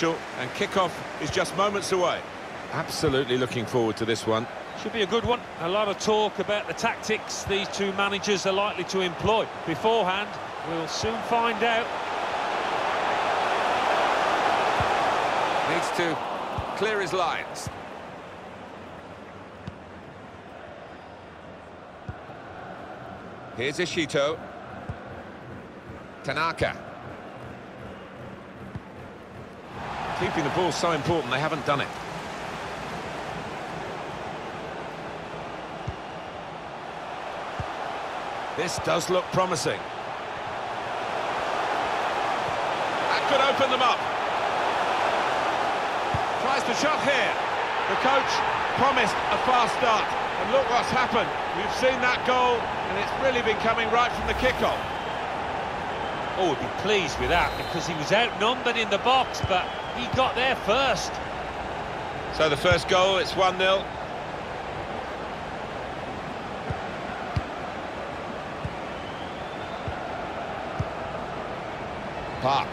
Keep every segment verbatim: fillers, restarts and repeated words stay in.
And kick-off is just moments away. Absolutely looking forward to this one. Should be a good one. A lot of talk about the tactics these two managers are likely to employ. Beforehand, we'll soon find out. Needs to clear his lines. Here's Ishito. Tanaka. Keeping the ball so important, they haven't done it. This does look promising. That could open them up. Tries the shot here. The coach promised a fast start. And look what's happened. We've seen that goal, and it's really been coming right from the kickoff. Oh, would be pleased with that because he was outnumbered in the box, but he got there first. So the first goal, it's one nil. Park.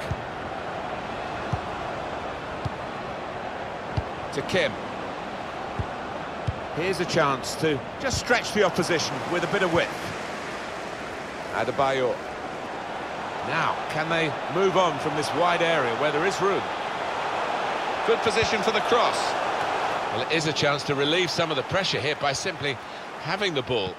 To Kim. Here's a chance to just stretch the opposition with a bit of width. Adebayor. Now, can they move on from this wide area where there is room? Good position for the cross. Well, it is a chance to relieve some of the pressure here by simply having the ball.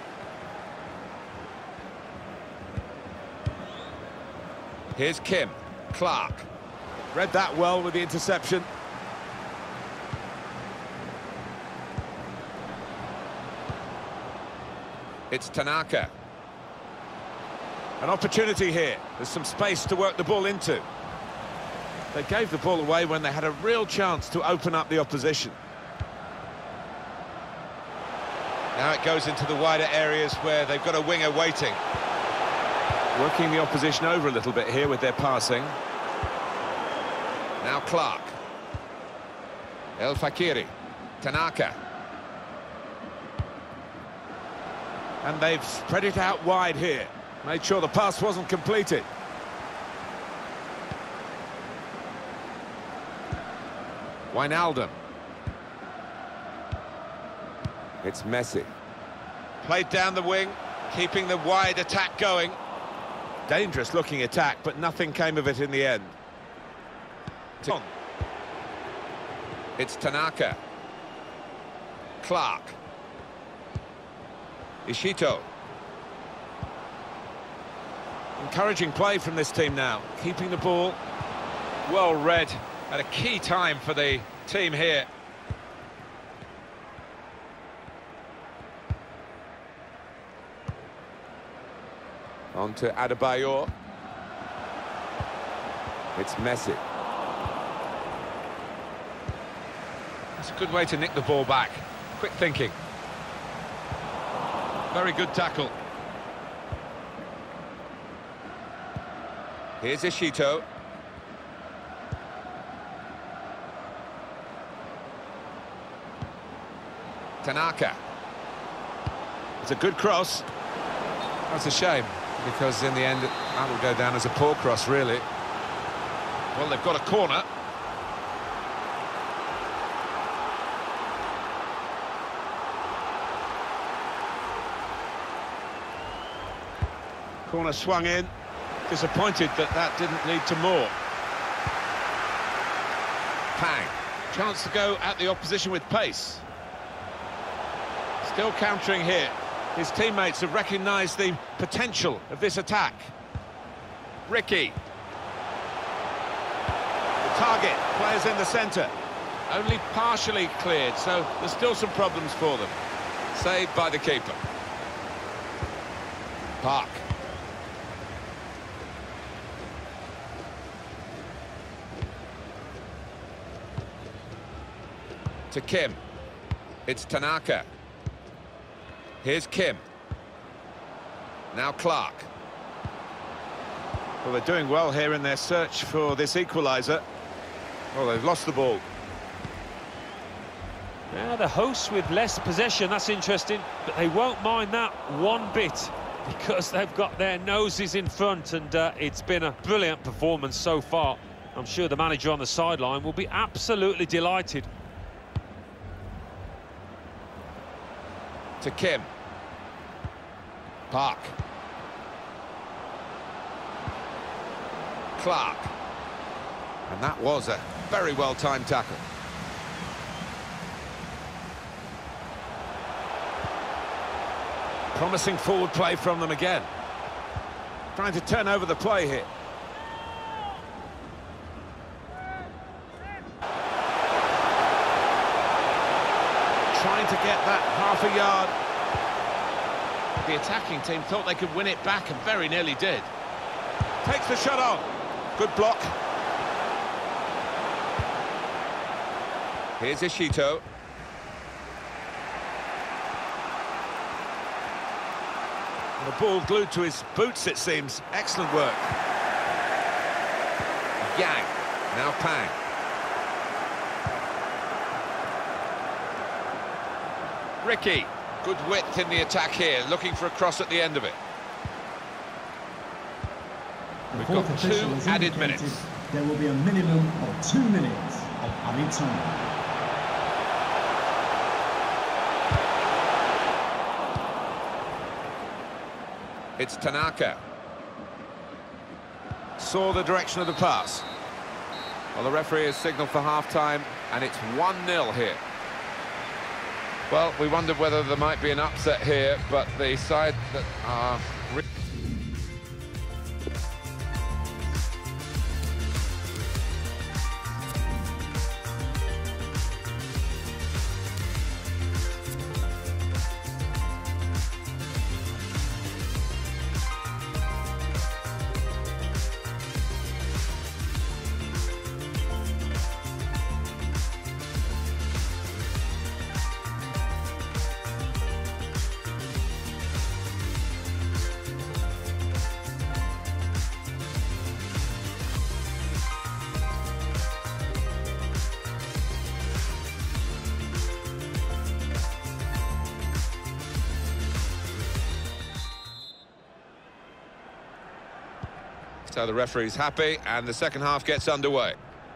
Here's Kim. Clark. Read that well with the interception. It's Tanaka. An opportunity here. There's some space to work the ball into. They gave the ball away when they had a real chance to open up the opposition. Now it goes into the wider areas where they've got a winger waiting. Working the opposition over a little bit here with their passing. Now Clark. El Fakiri. Tanaka. And they've spread it out wide here. Made sure the pass wasn't completed. Wijnaldum. It's Messi. Played down the wing, keeping the wide attack going. Dangerous looking attack, but nothing came of it in the end. It's Tanaka. Clark. Ishito. Encouraging play from this team now, keeping the ball well read at a key time for the team here. On to Adebayor. It's Messi. That's a good way to nick the ball back. Quick thinking. Very good tackle. Here's Ishito. Tanaka. It's a good cross. That's a shame, because in the end, that will go down as a poor cross, really. Well, they've got a corner. Corner swung in. Disappointed that that didn't lead to more. Pang. Chance to go at the opposition with pace. Still countering here. His teammates have recognised the potential of this attack. Ricky. The target, players in the centre. Only partially cleared, so there's still some problems for them. Saved by the keeper. Park. To Kim. It's Tanaka. Here's Kim. Now Clark. Well, they're doing well here in their search for this equaliser. Well, they've lost the ball. Now the hosts with less possession, that's interesting, but they won't mind that one bit because they've got their noses in front, and uh, it's been a brilliant performance so far. I'm sure the manager on the sideline will be absolutely delighted. To Kim. Park. Clark. And that was a very well-timed tackle. Promising forward play from them again. Trying to turn over the play here. Trying to get that half a yard. The attacking team thought they could win it back and very nearly did. Takes the shot on. Good block. Here's Ishito. The ball glued to his boots, it seems. Excellent work. Yang. Now Pang. Ricky. Good width in the attack here, looking for a cross at the end of it. We've got two added minutes. There will be a minimum of two minutes of added time. It's Tanaka. Saw the direction of the pass. Well, the referee has signalled for half-time, and it's one nil here. Well, we wondered whether there might be an upset here, but the side that are... So the referee's happy, and the second half gets underway.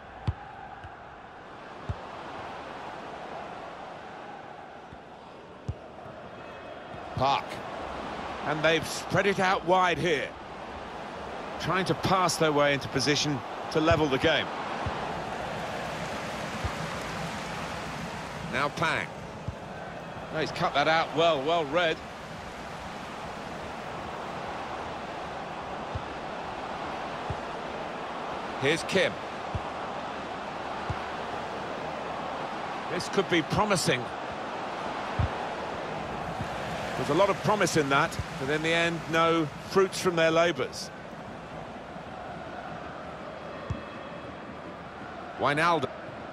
Park. And they've spread it out wide here. Trying to pass their way into position to level the game. Now Pang. Oh, he's cut that out well, well read. Here's Kim. This could be promising. There's a lot of promise in that, but in the end, no fruits from their labours. Wijnaldum.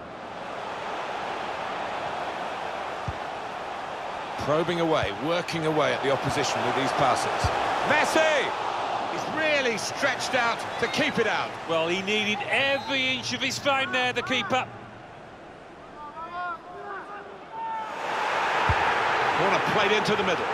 Probing away, working away at the opposition with these passes. Messi! He's really stretched out to keep it out. Well, he needed every inch of his frame there, the keeper. Corner played into the middle.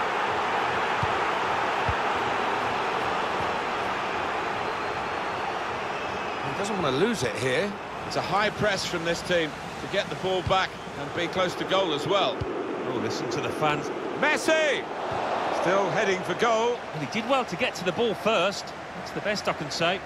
He doesn't want to lose it here. It's a high press from this team to get the ball back and be close to goal as well. Oh, listen to the fans. Messi! Still heading for goal. Well, he did well to get to the ball first. That's the best I can say.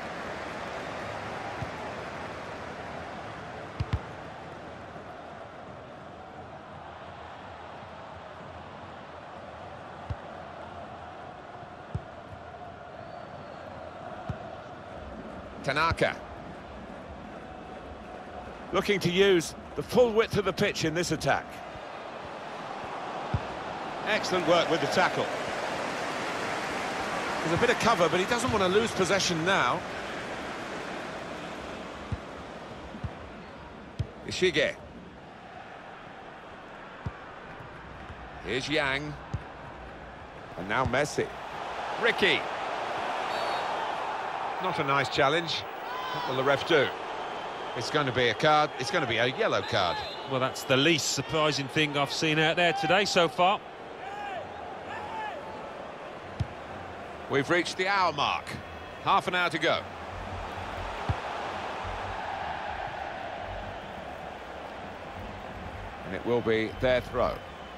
Tanaka. Looking to use the full width of the pitch in this attack. Excellent work with the tackle. There's a bit of cover, but he doesn't want to lose possession now. Ishige. Here's Yang. And now Messi. Ricky. Not a nice challenge. What will the ref do? It's going to be a card. It's going to be a yellow card. Well, that's the least surprising thing I've seen out there today so far. We've reached the hour mark. Half an hour to go. And it will be their throw.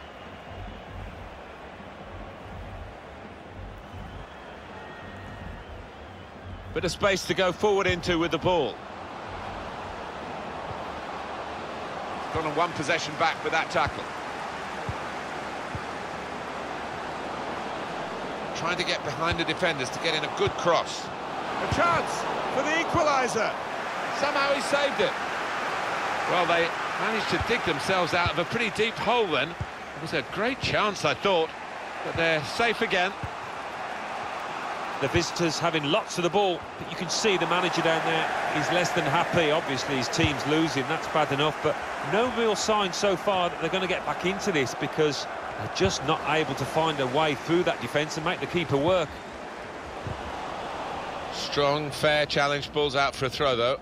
Bit of space to go forward into with the ball. Gone on one possession back with that tackle. Trying to get behind the defenders to get in a good cross. A chance for the equaliser. Somehow he saved it. Well, they managed to dig themselves out of a pretty deep hole then. It was a great chance, I thought, but they're safe again. The visitors having lots of the ball, but you can see the manager down there is less than happy. Obviously his team's losing, that's bad enough, but no real sign so far that they're going to get back into this, because they're just not able to find a way through that defence and make the keeper work. Strong, fair challenge, ball's out for a throw though.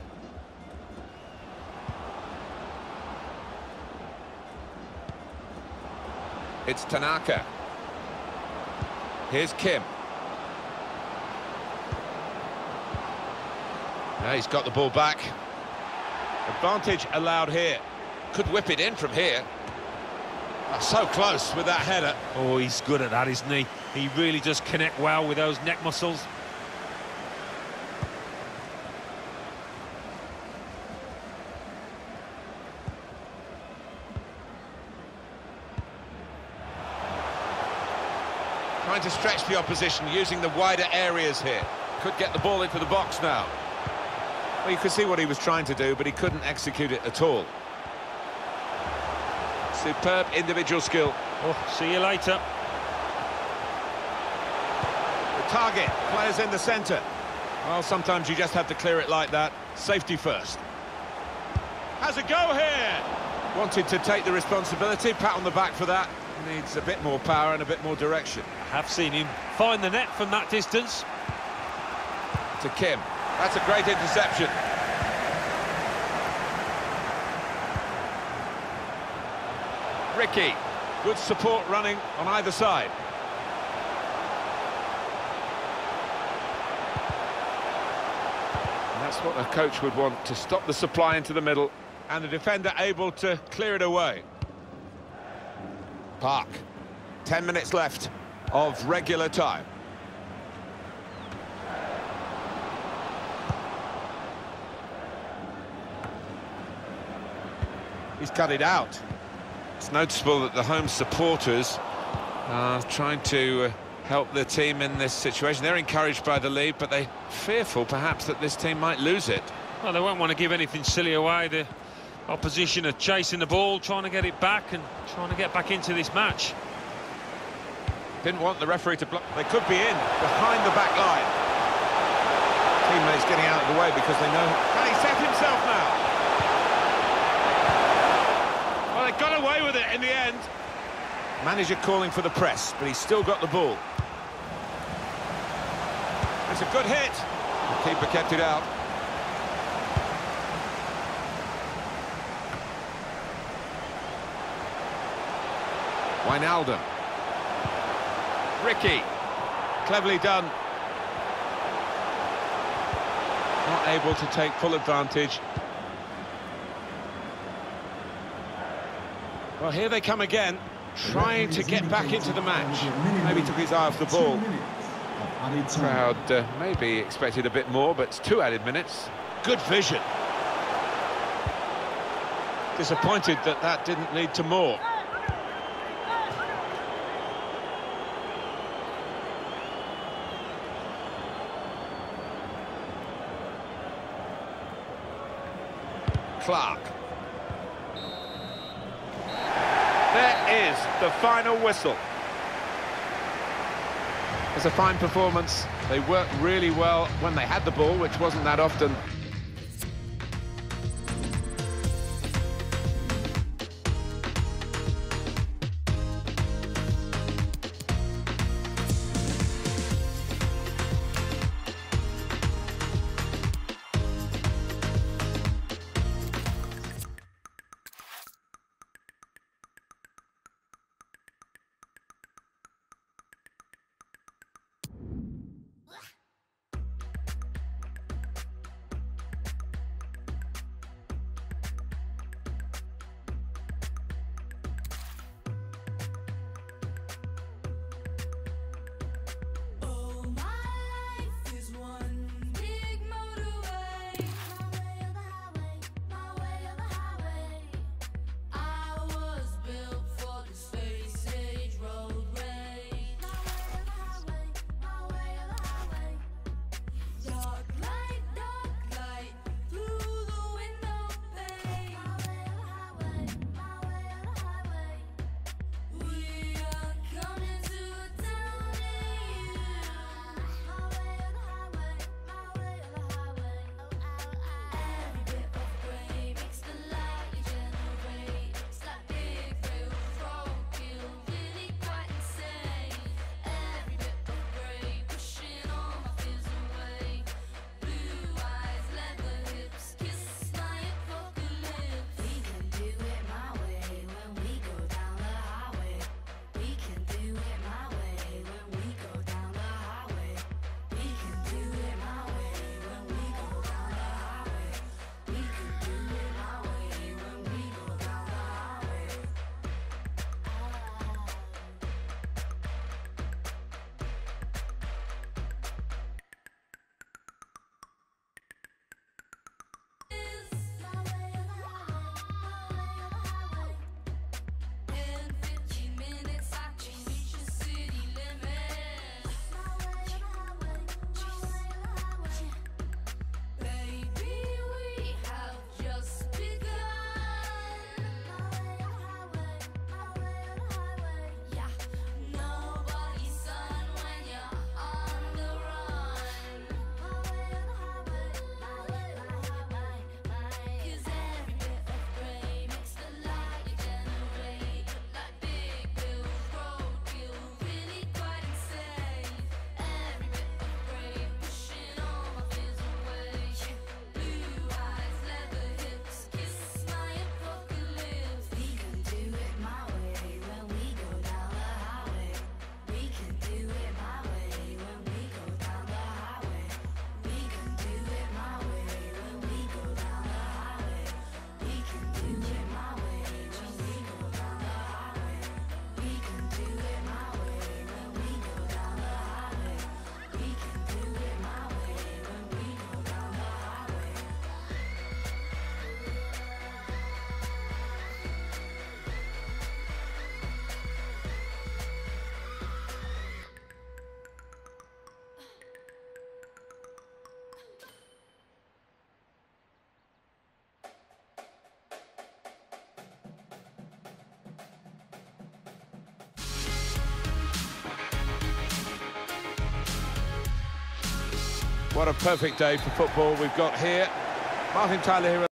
It's Tanaka. Here's Kim. Now he's got the ball back. Advantage allowed here. Could whip it in from here. Oh, so close with that header. Oh, he's good at that, isn't he? He really does connect well with those neck muscles. Trying to stretch the opposition, using the wider areas here. Could get the ball into the box now. Well, you could see what he was trying to do, but he couldn't execute it at all. Superb individual skill. Oh, see you later. The target, players in the centre. Well, sometimes you just have to clear it like that. Safety first. Has a go here! Wanted to take the responsibility, pat on the back for that. Needs a bit more power and a bit more direction. I have seen him find the net from that distance. To Kim. That's a great interception. Ricky. Good support running on either side. And that's what a coach would want, to stop the supply into the middle, and the defender able to clear it away. Park. Ten minutes left of regular time. He's cut it out. It's noticeable that the home supporters are trying to uh, help their team in this situation. They're encouraged by the lead, but they're fearful perhaps that this team might lose it. Well, they won't want to give anything silly away. The opposition are chasing the ball, trying to get it back and trying to get back into this match. Didn't want the referee to block. They could be in behind the back line. Teammates getting out of the way because they know. Can he set himself now? Well, they got away with it in the end. Manager calling for the press, but he's still got the ball. It's a good hit. The keeper kept it out. Wijnaldum. Ricky. Cleverly done. Not able to take full advantage. Well, here they come again, trying to get back into the match. Maybe took his eye off the ball. Crowd uh, maybe expected a bit more, but it's two added minutes. Good vision. Disappointed that that didn't lead to more. Clark. There is the final whistle. It's a fine performance. They worked really well when they had the ball, which wasn't that often. What a perfect day for football we've got here. Martin Tyler here.